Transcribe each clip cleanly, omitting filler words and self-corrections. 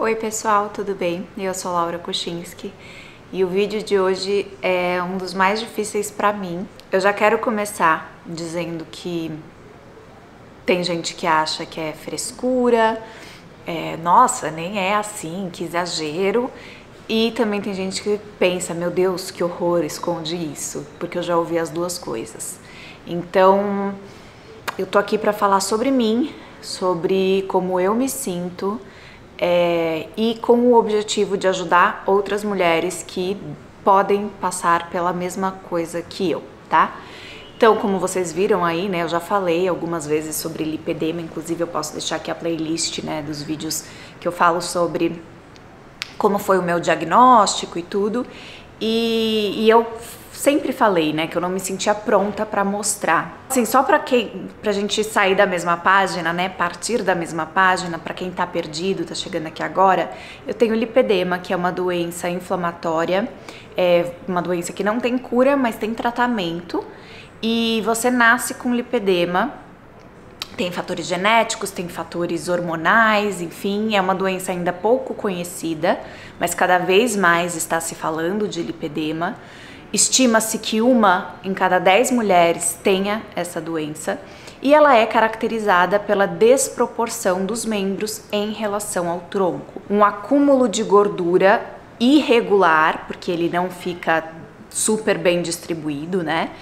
Oi pessoal, tudo bem? Eu sou Laura Kuchinski e o vídeo de hoje é um dos mais difíceis pra mim. Eu já quero começar dizendo que tem gente que acha que é frescura, nossa, nem é assim, que exagero. E também tem gente que pensa, meu Deus, que horror, esconde isso, porque eu já ouvi as duas coisas. Então, eu tô aqui pra falar sobre mim, sobre como eu me sinto, e com o objetivo de ajudar outras mulheres que podem passar pela mesma coisa que eu, tá? Então, como vocês viram aí, né, eu já falei algumas vezes sobre lipedema, inclusive eu posso deixar aqui a playlist, né, dos vídeos que eu falo sobre como foi o meu diagnóstico e tudo, e eu sempre falei, né, que eu não me sentia pronta pra mostrar. Assim, só pra gente sair da mesma página, né, partir da mesma página, pra quem tá perdido, tá chegando aqui agora, eu tenho lipedema, que é uma doença inflamatória, é uma doença que não tem cura, mas tem tratamento, e você nasce com lipedema. Tem fatores genéticos, tem fatores hormonais, enfim, é uma doença ainda pouco conhecida, mas cada vez mais está se falando de lipedema. Estima-se que 1 em cada 10 mulheres tenha essa doença e ela é caracterizada pela desproporção dos membros em relação ao tronco. Um acúmulo de gordura irregular, porque ele não fica super bem distribuído, né?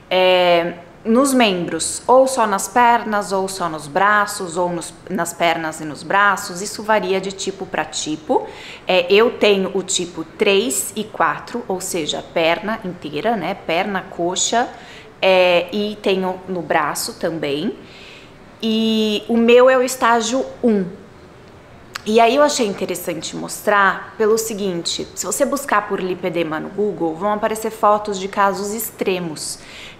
Nos membros, ou só nas pernas, ou só nos braços, ou nas pernas e nos braços, isso varia de tipo para tipo. Eu tenho o tipo 3 e 4, ou seja, perna inteira, né, perna, coxa, e tenho no braço também. E o meu é o estágio 1. E aí eu achei interessante mostrar pelo seguinte, se você buscar por lipedema no Google, vão aparecer fotos de casos extremos,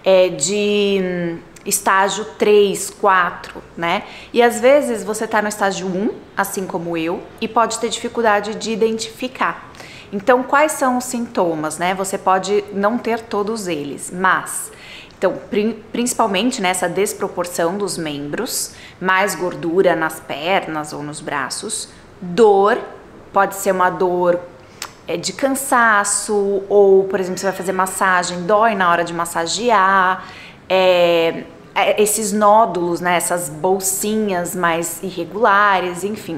de estágio 3, 4, né? E às vezes você tá no estágio 1, assim como eu, e pode ter dificuldade de identificar. Então, quais são os sintomas, né? Você pode não ter todos eles, mas... Então, principalmente nessa desproporção dos membros, mais gordura nas pernas ou nos braços, dor, pode ser uma dor de cansaço, ou, por exemplo, você vai fazer massagem, dói na hora de massagear, esses nódulos, né, essas bolsinhas mais irregulares, enfim.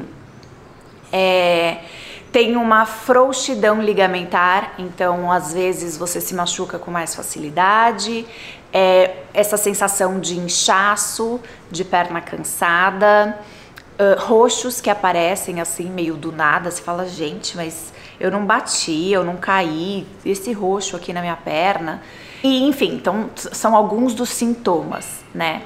Tem uma frouxidão ligamentar, então às vezes você se machuca com mais facilidade, essa sensação de inchaço, de perna cansada, roxos que aparecem assim meio do nada, você fala, gente, mas eu não bati, eu não caí, esse roxo aqui na minha perna, e enfim, então são alguns dos sintomas, né?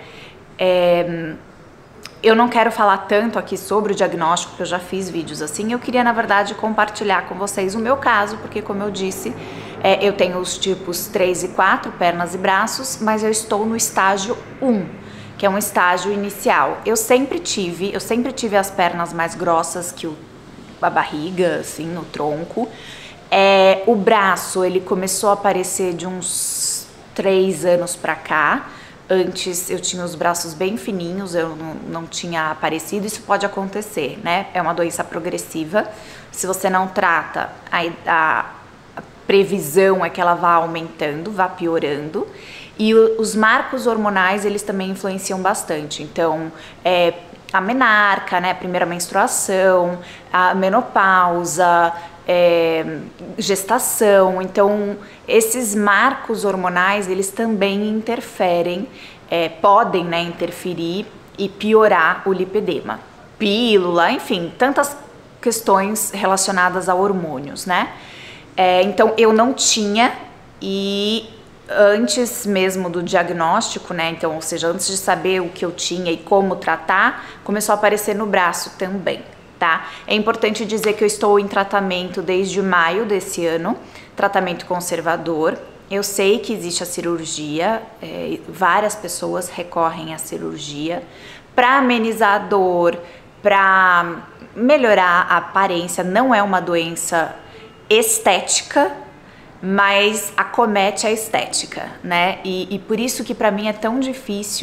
Eu não quero falar tanto aqui sobre o diagnóstico, porque eu já fiz vídeos assim. Eu queria, na verdade, compartilhar com vocês o meu caso, porque, como eu disse, eu tenho os tipos 3 e 4, pernas e braços, mas eu estou no estágio 1, que é um estágio inicial. Eu sempre tive as pernas mais grossas que a barriga, assim, no tronco. O braço, ele começou a aparecer de uns 3 anos pra cá. Antes eu tinha os braços bem fininhos, eu não tinha aparecido, isso pode acontecer, né? É uma doença progressiva, se você não trata, a previsão é que ela vá aumentando, vá piorando, e os marcos hormonais, eles também influenciam bastante, então a menarca, né, a primeira menstruação, a menopausa, gestação, então esses marcos hormonais, eles também interferem, podem, né, interferir e piorar o lipedema. Pílula, enfim, tantas questões relacionadas a hormônios, né? Então eu não tinha, e antes mesmo do diagnóstico, né, então, ou seja, antes de saber o que eu tinha e como tratar, começou a aparecer no braço também. Tá? É importante dizer que eu estou em tratamento desde maio desse ano, tratamento conservador. Eu sei que existe a cirurgia, várias pessoas recorrem à cirurgia para amenizar a dor, para melhorar a aparência. Não é uma doença estética, mas acomete a estética, né? E por isso que para mim é tão difícil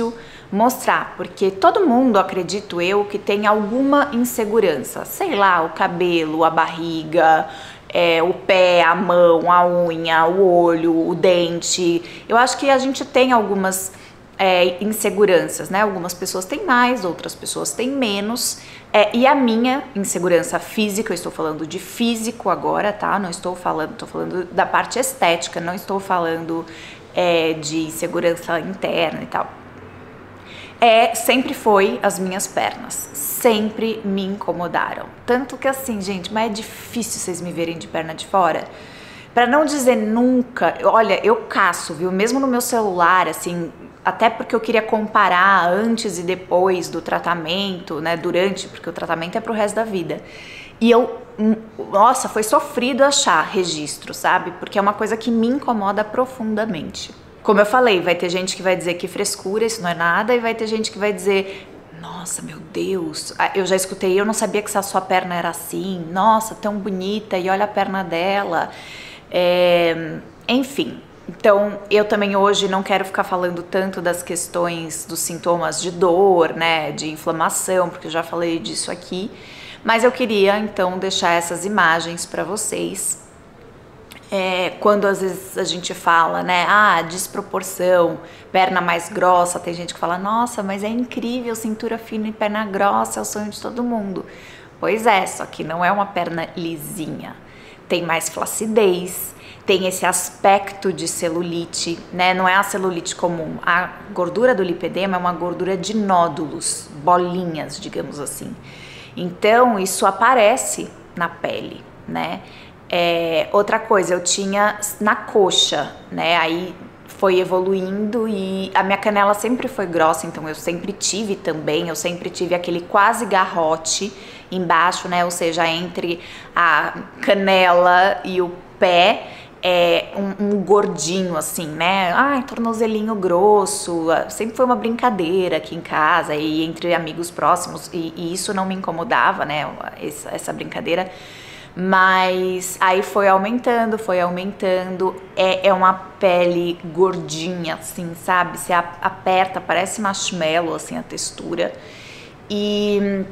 mostrar, porque todo mundo, acredito eu, que tem alguma insegurança, sei lá, o cabelo, a barriga, o pé, a mão, a unha, o olho, o dente. Eu acho que a gente tem algumas inseguranças, né? Algumas pessoas têm mais, outras pessoas têm menos. E a minha insegurança física, eu estou falando de físico agora, tá? Não estou falando da parte estética, não estou falando de insegurança interna e tal. Sempre foi as minhas pernas, sempre me incomodaram. Tanto que assim, gente, mas é difícil vocês me verem de perna de fora. Pra não dizer nunca, olha, eu caço, viu? Mesmo no meu celular, assim, até porque eu queria comparar antes e depois do tratamento, né? Durante, porque o tratamento é pro resto da vida. E nossa, foi sofrido achar registro, sabe? Porque é uma coisa que me incomoda profundamente. Como eu falei, vai ter gente que vai dizer que frescura, isso não é nada, e vai ter gente que vai dizer, nossa, meu Deus, eu já escutei, eu não sabia que essa sua perna era assim, nossa, tão bonita, e olha a perna dela. Enfim, então eu também hoje não quero ficar falando tanto das questões dos sintomas de dor, né, de inflamação, porque eu já falei disso aqui, mas eu queria então deixar essas imagens para vocês. Quando às vezes a gente fala, né, desproporção, perna mais grossa, tem gente que fala, nossa, mas é incrível, cintura fina e perna grossa, é o sonho de todo mundo. Pois é, só que não é uma perna lisinha, tem mais flacidez, tem esse aspecto de celulite, né, não é a celulite comum, a gordura do lipedema é uma gordura de nódulos, bolinhas, digamos assim. Então isso aparece na pele, né. Outra coisa, eu tinha na coxa, né, aí foi evoluindo e a minha canela sempre foi grossa, então eu sempre tive aquele quase garrote embaixo, né, ou seja, entre a canela e o pé, um gordinho assim, né, tornozelinho grosso, sempre foi uma brincadeira aqui em casa e entre amigos próximos e isso não me incomodava, né, essa brincadeira. Mas aí foi aumentando, é uma pele gordinha, assim, sabe? Você aperta, parece marshmallow, assim, a textura. E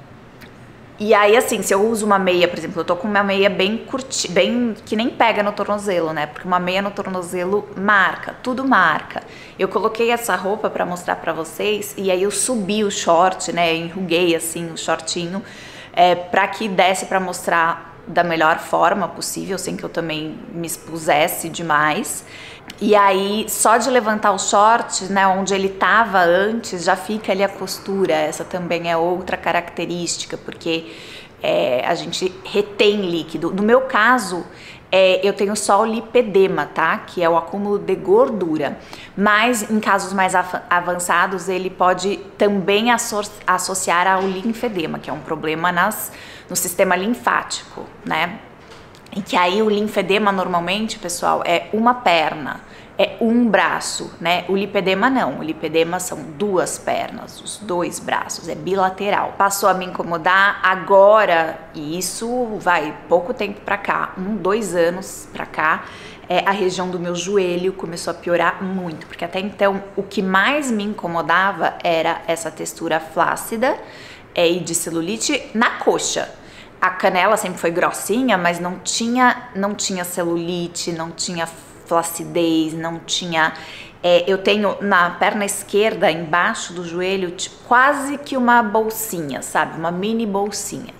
aí, assim, se eu uso uma meia, por exemplo, eu tô com uma meia bem curtinha, bem que nem pega no tornozelo, né? Porque uma meia no tornozelo marca, tudo marca. Eu coloquei essa roupa pra mostrar pra vocês e aí eu subi o short, né? Enruguei, assim, o shortinho, pra que desse pra mostrar da melhor forma possível, sem que eu também me expusesse demais. E aí, só de levantar o short, né, onde ele tava antes, já fica ali a costura. Essa também é outra característica, porque a gente retém líquido. No meu caso, eu tenho só o lipedema, tá? Que é o acúmulo de gordura. Mas em casos mais avançados, ele pode também associar ao linfedema, que é um problema no sistema linfático, né? E que aí o linfedema normalmente, pessoal, é uma perna, é um braço, né? O lipedema não, o lipedema são duas pernas, os dois braços, é bilateral. Passou a me incomodar agora, e isso vai pouco tempo pra cá, 2 anos pra cá, a região do meu joelho começou a piorar muito, porque até então o que mais me incomodava era essa textura flácida e de celulite na coxa. A canela sempre foi grossinha, mas não tinha celulite, não tinha flacidez, não tinha... eu tenho na perna esquerda, embaixo do joelho, tipo, quase que uma bolsinha, sabe? Uma mini bolsinha.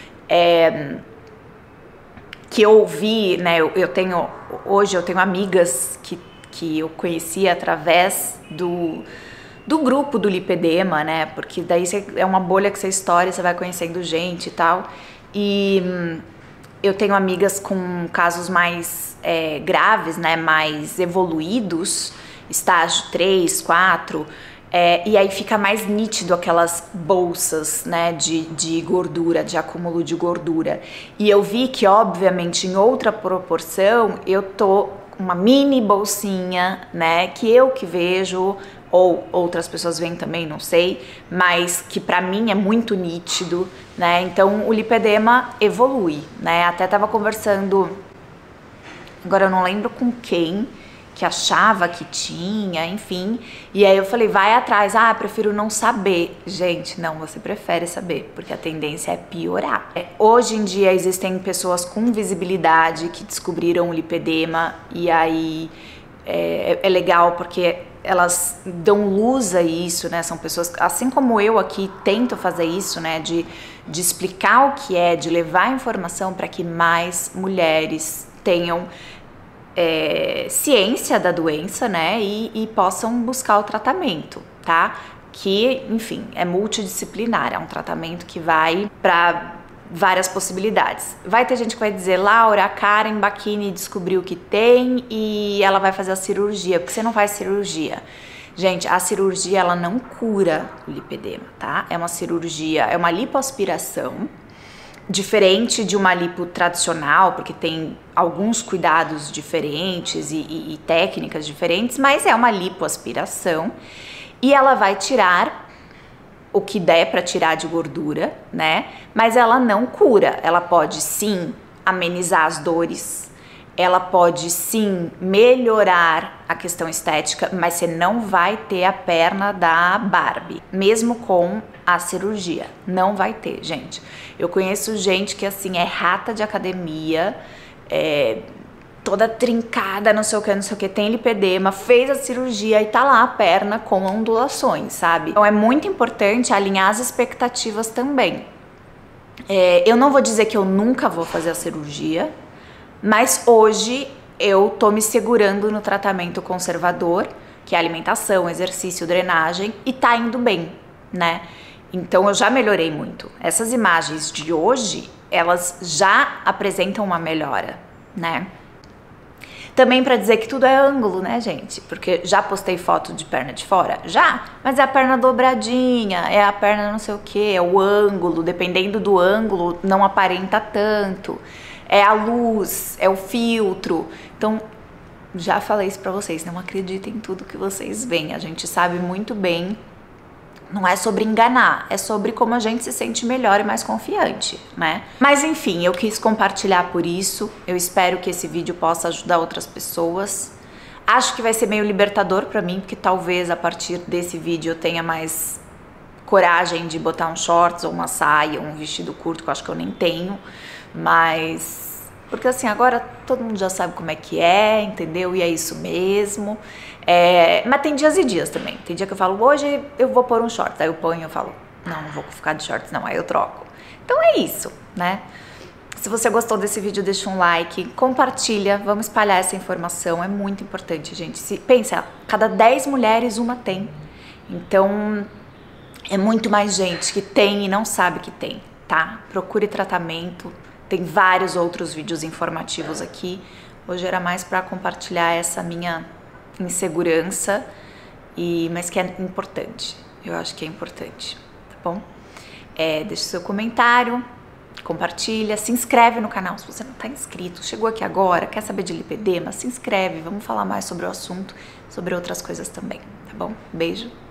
Que eu vi, né? Hoje eu tenho amigas que eu conheci através do grupo do lipedema, né? Porque daí é uma bolha que você estoura, você vai conhecendo gente e tal. E eu tenho amigas com casos mais graves, né? Mais evoluídos, estágio 3, 4, e aí fica mais nítido aquelas bolsas, né? De gordura, de acúmulo de gordura. E eu vi que, obviamente, em outra proporção, eu tô com uma mini bolsinha, né? Que vejo, ou outras pessoas veem também, não sei, mas que pra mim é muito nítido, né? Então o lipedema evolui, né? Até tava conversando, agora eu não lembro com quem, que achava que tinha, enfim. E aí eu falei, vai atrás. Ah, prefiro não saber. Gente, não, você prefere saber, porque a tendência é piorar. Hoje em dia existem pessoas com visibilidade que descobriram o lipedema, e aí é legal porque elas dão luz a isso, né? São pessoas, assim como eu aqui tento fazer isso, né? De explicar o que é, de levar informação para que mais mulheres tenham ciência da doença, né, e possam buscar o tratamento, tá? Que, enfim, é multidisciplinar, é um tratamento que vai para várias possibilidades. Vai ter gente que vai dizer, Laura, a Karen Bacchini descobriu que tem e ela vai fazer a cirurgia, porque você não faz cirurgia. Gente, a cirurgia, ela não cura o lipedema, tá? É uma cirurgia, é uma lipoaspiração, diferente de uma lipo tradicional, porque tem alguns cuidados diferentes e técnicas diferentes, mas é uma lipoaspiração e ela vai tirar o que der para tirar de gordura, né? Mas ela não cura. Ela pode sim amenizar as dores, ela pode sim melhorar a questão estética, mas você não vai ter a perna da Barbie, mesmo com a cirurgia. Não vai ter, gente. Eu conheço gente que assim é rata de academia, toda trincada, não sei o que, tem lipedema, fez a cirurgia e tá lá a perna com ondulações, sabe? Então é muito importante alinhar as expectativas também. Eu não vou dizer que eu nunca vou fazer a cirurgia, mas hoje eu tô me segurando no tratamento conservador, que é alimentação, exercício, drenagem, e tá indo bem, né? Então eu já melhorei muito. Essas imagens de hoje, elas já apresentam uma melhora, né? Também pra dizer que tudo é ângulo, né, gente? Porque já postei foto de perna de fora? Já, mas é a perna dobradinha, é a perna não sei o que, é o ângulo, dependendo do ângulo, não aparenta tanto. É a luz, é o filtro. Então, já falei isso pra vocês, não acreditem em tudo que vocês veem. A gente sabe muito bem, não é sobre enganar, é sobre como a gente se sente melhor e mais confiante, né? Mas enfim, eu quis compartilhar por isso. Eu espero que esse vídeo possa ajudar outras pessoas. Acho que vai ser meio libertador pra mim, porque talvez a partir desse vídeo eu tenha mais coragem de botar um shorts ou uma saia, um vestido curto, que eu acho que eu nem tenho. Mas, porque assim, agora todo mundo já sabe como é que é, entendeu? E é isso mesmo. Mas tem dias e dias também. Tem dia que eu falo, hoje eu vou pôr um shorts. Aí eu ponho e eu falo, não vou ficar de shorts não, aí eu troco. Então é isso, né? Se você gostou desse vídeo, deixa um like, compartilha, vamos espalhar essa informação, é muito importante, gente. Pensa, cada 10 mulheres, uma tem. Então, é muito mais gente que tem e não sabe que tem, tá? Procure tratamento. Tem vários outros vídeos informativos aqui. Hoje era mais para compartilhar essa minha insegurança, mas que é importante. Eu acho que é importante, tá bom? Deixa seu comentário, compartilha, se inscreve no canal se você não tá inscrito. Chegou aqui agora, quer saber de lipedema? Se inscreve, vamos falar mais sobre o assunto, sobre outras coisas também, tá bom? Beijo.